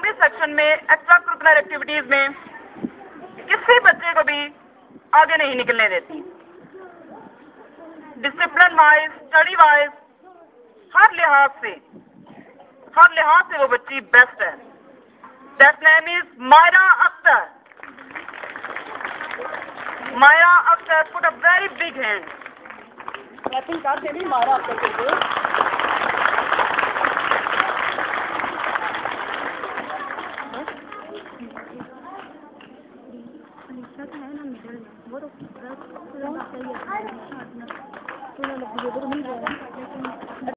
हमारे सेक्शन में extra curricular activities में किसी बच्चे को भी आगे नहीं निकलने देती। डिसिप्लिन वाइज, स्टडी वाइज, हर लिहाज से वो बच्ची बेस्ट है। That name is Myra Akhtar. Myra Akhtar, put a very big hand. Clapping कर देनी मायरा अख्तर के लिए। वो तो